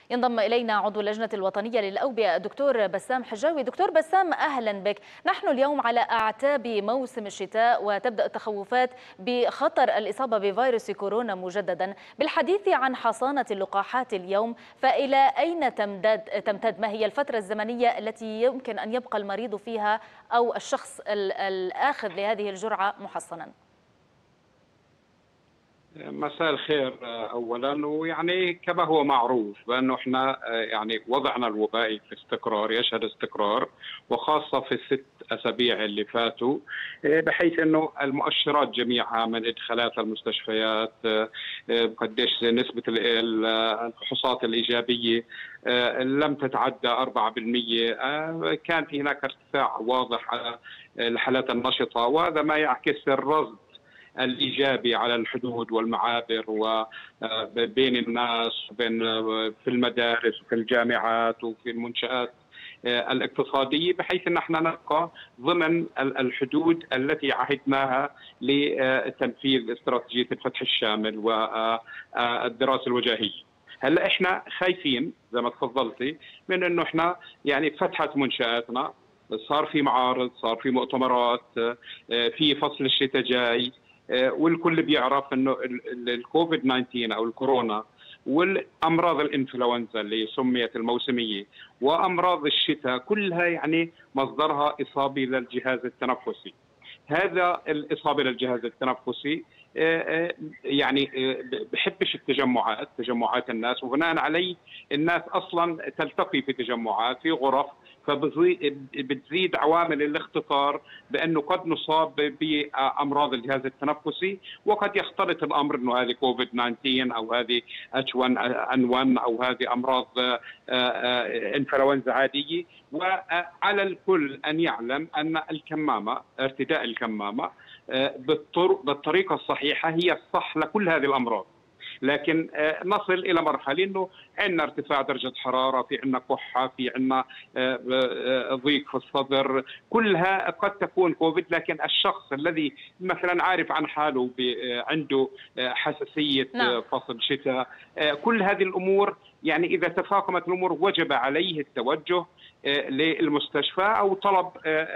ينضم إلينا عضو اللجنة الوطنية للأوبئة الدكتور بسام حجاوي. دكتور بسام، أهلا بك. نحن اليوم على أعتاب موسم الشتاء وتبدأ التخوفات بخطر الإصابة بفيروس كورونا مجددا. بالحديث عن حصانة اللقاحات اليوم، فإلى أين تمتد؟ ما هي الفترة الزمنية التي يمكن أن يبقى المريض فيها أو الشخص الآخذ لهذه الجرعة محصنا؟ مساء الخير اولا. ويعني كما هو معروف بانه احنا يعني وضعنا الوبائي في استقرار، يشهد استقرار، وخاصه في الست اسابيع اللي فاتوا، بحيث انه المؤشرات جميعها من ادخالات المستشفيات، قديش نسبه الفحوصات الايجابيه لم تتعدى 4%. كان في هناك ارتفاع واضح على الحالات النشطه، وهذا ما يعكس الرصد الإيجابي على الحدود والمعابر وبين الناس وبين في المدارس وفي الجامعات وفي المنشآت الاقتصادية، بحيث أن احنا نبقى ضمن الحدود التي عهدناها لتنفيذ استراتيجية الفتح الشامل والدراسة الوجاهية. هلا احنا خايفين زي ما تفضلتي من انه احنا يعني فتحت منشآتنا، صار في معارض، صار في مؤتمرات، في فصل الشتاء جاي، والكل بيعرف انه الكوفيد 19 او الكورونا والامراض الانفلونزا اللي سميت الموسميه وامراض الشتاء كلها يعني مصدرها اصابه للجهاز التنفسي. هذا الاصابه للجهاز التنفسي يعني بحبش تجمعات الناس، وبناء عليه الناس اصلا تلتقي في تجمعات في غرف، فبتزيد عوامل الاختصار بانه قد نصاب بامراض الجهاز التنفسي، وقد يختلط الامر انه هذه كوفيد 19 او هذه H1N1 او هذه امراض انفلونزا عاديه. وعلى الكل ان يعلم ان الكمامه، ارتداء الكمامه بالطريقه الصحيحه هي الصح لكل هذه الامراض. لكن نصل الى مرحله انه عندنا ارتفاع درجه حراره، في عندنا كحه، في عندنا ضيق في الصدر، كلها قد تكون كوفيد. لكن الشخص الذي مثلا عارف عن حاله عنده حساسيه فصل شتاء، كل هذه الامور يعني اذا تفاقمت الامور وجب عليه التوجه للمستشفى او طلب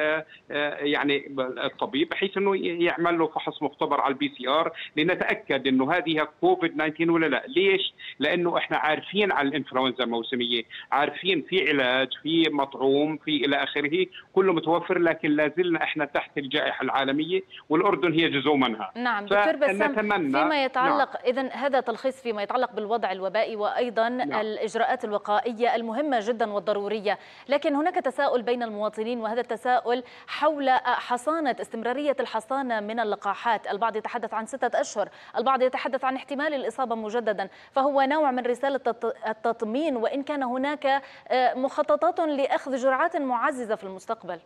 يعني الطبيب بحيث انه يعمل له فحص مختبر على الPCR لنتاكد انه هذه كوفيد 19 ولا لا. ليش؟ لانه احنا عارفين على الانفلونزا الموسميه، عارفين في علاج، في مطعوم، في الى اخره، كله متوفر، لكن لا زلنا احنا تحت الجائحه العالميه والاردن هي جزء منها. نعم دكتور بسام، فيما يتعلق اذا هذا تلخيص فيما يتعلق بالوضع الوبائي وايضا الاجراءات الوقائيه المهمه جدا والضروريه، لكن هناك تساؤل بين المواطنين، وهذا التساؤل حول استمرارية الحصانة من اللقاحات. البعض يتحدث عن 6 أشهر، البعض يتحدث عن احتمال الإصابة مجددا، فهو نوع من رسالة التطمين، وإن كان هناك مخططات لأخذ جرعات معززة في المستقبل.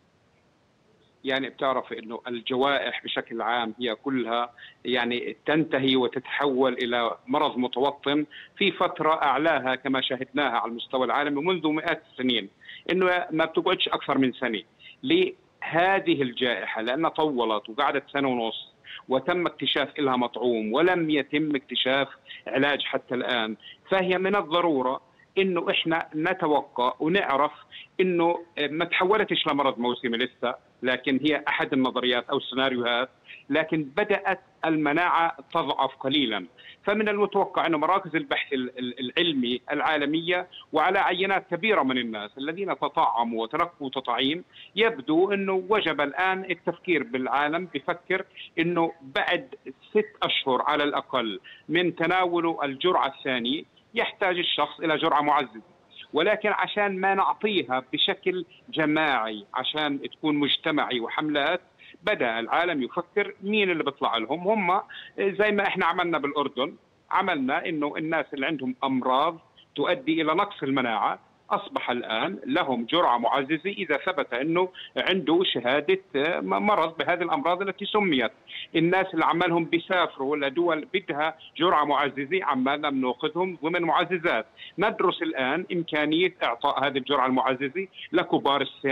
يعني بتعرف انه الجوائح بشكل عام هي كلها يعني تنتهي وتتحول الى مرض متوطن في فتره اعلاها كما شاهدناها على المستوى العالمي منذ مئات السنين، انه ما بتقعدش اكثر من سنه. لهذه الجائحه لانها طولت وقعدت 1.5 سنة وتم اكتشاف لها مطعوم ولم يتم اكتشاف علاج حتى الان، فهي من الضروره انه احنا نتوقع ونعرف انه ما تحولتش لمرض موسمي لسه، لكن هي احد النظريات او السيناريوهات، لكن بدات المناعه تضعف قليلا. فمن المتوقع انه مراكز البحث العلمي العالميه وعلى عينات كبيره من الناس الذين تطعموا وتلقوا تطعيم، يبدو انه وجب الان التفكير بالعالم، بفكر انه بعد 6 أشهر على الاقل من تناوله الجرعه الثانيه يحتاج الشخص الى جرعه معززه. ولكن عشان ما نعطيها بشكل جماعي، عشان تكون مجتمعي وحملات، بدأ العالم يفكر مين اللي بيطلع لهم. هم زي ما احنا عملنا بالأردن، عملنا انه الناس اللي عندهم أمراض تؤدي إلى نقص المناعة أصبح الآن لهم جرعة معززة إذا ثبت أنه عنده شهادة مرض بهذه الأمراض التي سميت. الناس اللي عمالهم بيسافروا لدول بدها جرعة معززة عمالنا بناخذهم ضمن معززات. ندرس الآن إمكانية إعطاء هذه الجرعة المعززة لكبار السن،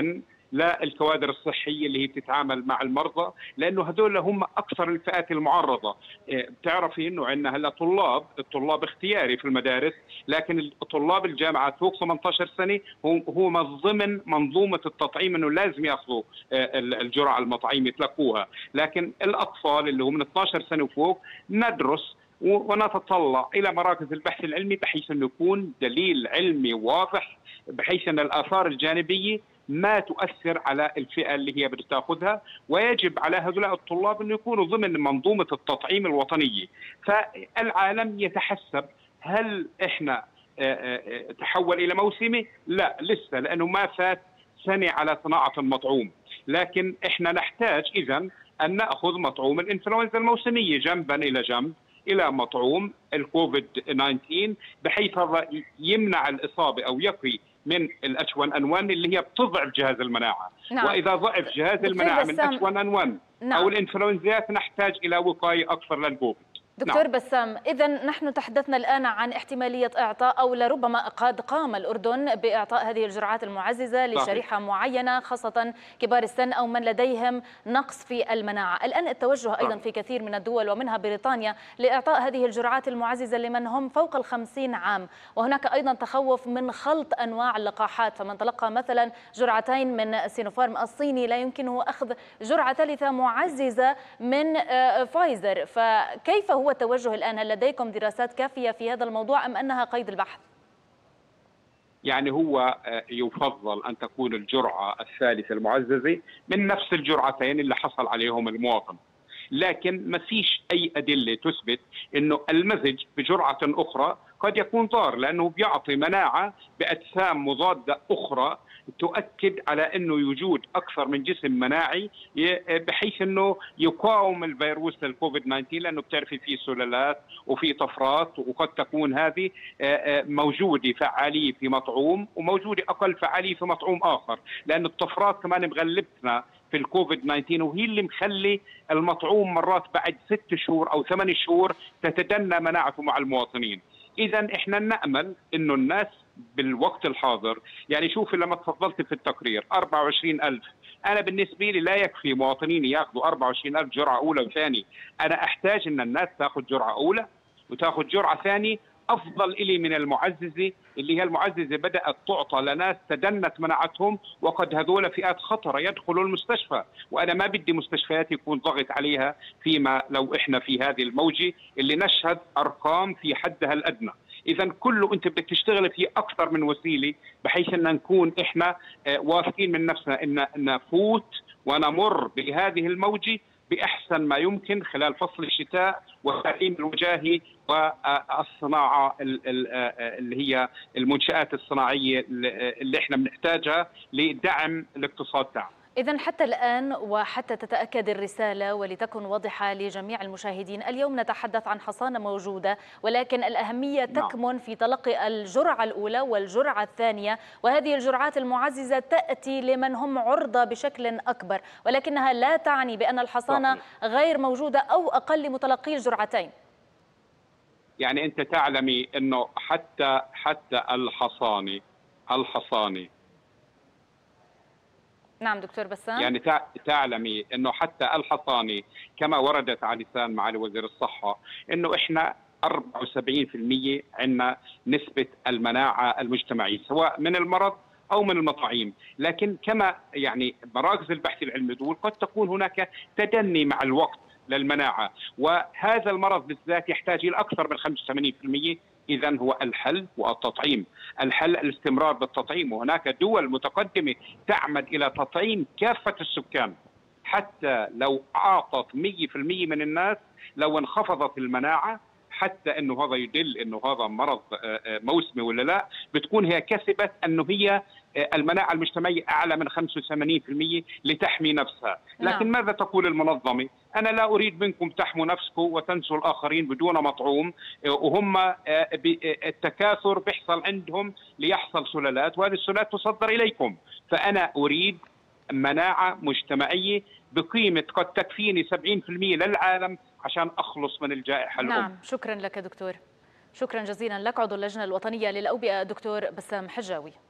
للكوادر الصحيه اللي هي بتتعامل مع المرضى، لانه هذول هم اكثر الفئات المعرضه. بتعرفي انه عندنا هلا الطلاب اختياري في المدارس، لكن طلاب الجامعات فوق 18 سنه هو ضمن منظومه التطعيم انه لازم ياخذوا الجرعه المطعيمه يتلقوها، لكن الاطفال اللي هم من 12 سنه وفوق ندرس ونتطلع الى مراكز البحث العلمي بحيث انه يكون دليل علمي واضح، بحيث ان الاثار الجانبيه ما تؤثر على الفئه اللي هي بتاخذها، ويجب على هؤلاء الطلاب انه يكونوا ضمن منظومه التطعيم الوطنيه. فالعالم يتحسب هل احنا تحول الى موسمي؟ لا لسه، لانه ما فات سنه على صناعه المطعوم، لكن احنا نحتاج اذا ان ناخذ مطعوم الانفلونزا الموسميه جنبا الى جنب الى مطعوم الكوفيد 19 بحيث هذا يمنع الاصابه او يقي من الH1N1 اللي هي بتضعف جهاز المناعه. نعم. واذا ضعف جهاز المناعه من H1N1 نعم. او الانفلونزيات نحتاج الى وقايه اكثر للكوفيد. دكتور نعم. بسام، إذا نحن تحدثنا الآن عن احتمالية إعطاء أو لربما قد قام الأردن بإعطاء هذه الجرعات المعززة لشريحة معينة، خاصة كبار السن أو من لديهم نقص في المناعة. الآن التوجه أيضا في كثير من الدول ومنها بريطانيا لإعطاء هذه الجرعات المعززة لمن هم فوق ال50 عام، وهناك أيضا تخوف من خلط أنواع اللقاحات، فمن تلقى مثلا جرعتين من سينوفارم الصيني لا يمكنه أخذ جرعة ثالثة معززة من فايزر، فكيف هو التوجه الآن؟ هل لديكم دراسات كافية في هذا الموضوع أم أنها قيد البحث؟ يعني هو يفضل أن تكون الجرعة الثالثة المعززة من نفس الجرعتين اللي حصل عليهم المواطن، لكن ما فيش أي أدلة تثبت أنه المزج بجرعة أخرى قد يكون ضار، لأنه بيعطي مناعة بأجسام مضادة أخرى تؤكد على أنه وجود أكثر من جسم مناعي بحيث أنه يقاوم الفيروس الكوفيد 19، لأنه بتعرفي فيه سلالات وفي طفرات، وقد تكون هذه موجودة فعالية في مطعوم وموجودة أقل فعالية في مطعوم آخر، لأن الطفرات كمان مغلبتنا في الكوفيد 19 وهي اللي مخلي المطعوم مرات بعد 6 شهور أو 8 شهور تتدنى مناعته مع المواطنين. إذا إحنا نأمل إنه الناس بالوقت الحاضر، يعني شوفي لما تفضلت في التقرير 24,000، أنا بالنسبة لي لا يكفي مواطنين ياخذوا 24,000 جرعة أولى وثانية، أنا أحتاج إن الناس تاخذ جرعة أولى وتاخذ جرعة ثانية أفضل إلي من المعززة اللي هي المعززة بدأت تعطى لناس تدنت مناعتهم، وقد هذول فئات خطرة يدخلوا المستشفى، وأنا ما بدي مستشفيات يكون ضغط عليها فيما لو إحنا في هذه الموجة اللي نشهد أرقام في حدها الأدنى. إذا كله أنت بدك تشتغل في أكثر من وسيلة بحيث أن نكون إحنا واثقين من نفسنا أن نفوت ونمر بهذه الموجة بأحسن ما يمكن خلال فصل الشتاء والتعليم الوجاهي والصناعة اللي هي المنشآت الصناعية اللي احنا بنحتاجها لدعم الاقتصاد تاعنا. إذن حتى الآن وحتى تتأكد الرسالة ولتكن واضحة لجميع المشاهدين، اليوم نتحدث عن حصانة موجودة، ولكن الأهمية تكمن في تلقي الجرعة الأولى والجرعة الثانية، وهذه الجرعات المعززة تأتي لمن هم عرضة بشكل أكبر، ولكنها لا تعني بأن الحصانة غير موجودة أو أقل متلقي الجرعتين. يعني أنت تعلمي أنه حتى الحصانة نعم دكتور بسام، يعني تعلمي انه حتى الحصانه كما وردت على لسان معالي وزير الصحه انه احنا 74% عندنا نسبه المناعه المجتمعيه سواء من المرض او من المطاعيم، لكن كما يعني مراكز البحث العلمي دول قد تكون هناك تدني مع الوقت للمناعه، وهذا المرض بالذات يحتاج الى اكثر من 85%. إذا هو الحل والتطعيم، الحل الاستمرار بالتطعيم، وهناك دول متقدمة تعمد إلى تطعيم كافة السكان، حتى لو أعطت 100% من الناس لو انخفضت المناعة، حتى أنه هذا يدل أنه هذا مرض موسمي ولا لا، بتكون هي كسبت أنه هي المناعة المجتمعية أعلى من 85% لتحمي نفسها. لكن ماذا تقول المنظمة؟ أنا لا أريد منكم تحموا نفسكم وتنسوا الآخرين بدون مطعوم، وهم التكاثر بيحصل عندهم ليحصل سلالات، وهذه السلالات تصدر إليكم، فأنا أريد مناعة مجتمعية بقيمة قد تكفيني 70% للعالم عشان أخلص من الجائحة الأم. نعم، شكرا لك دكتور، شكرا جزيلا لك عضو اللجنة الوطنية للأوبئة دكتور بسام حجاوي.